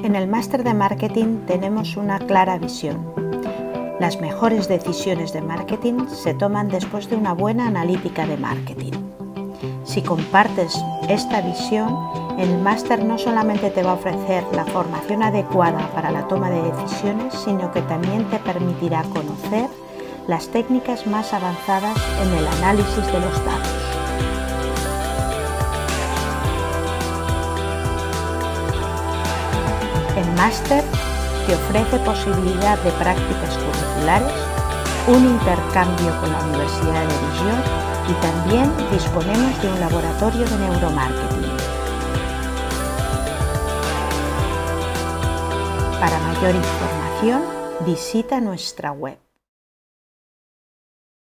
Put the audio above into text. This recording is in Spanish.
En el máster de marketing tenemos una clara visión. Las mejores decisiones de marketing se toman después de una buena analítica de marketing. Si compartes esta visión, el máster no solamente te va a ofrecer la formación adecuada para la toma de decisiones, sino que también te permitirá conocer las técnicas más avanzadas en el análisis de los datos. El máster te ofrece posibilidad de prácticas curriculares, un intercambio con la Universidad de Dijon y también disponemos de un laboratorio de neuromarketing. Para mayor información, visita nuestra web.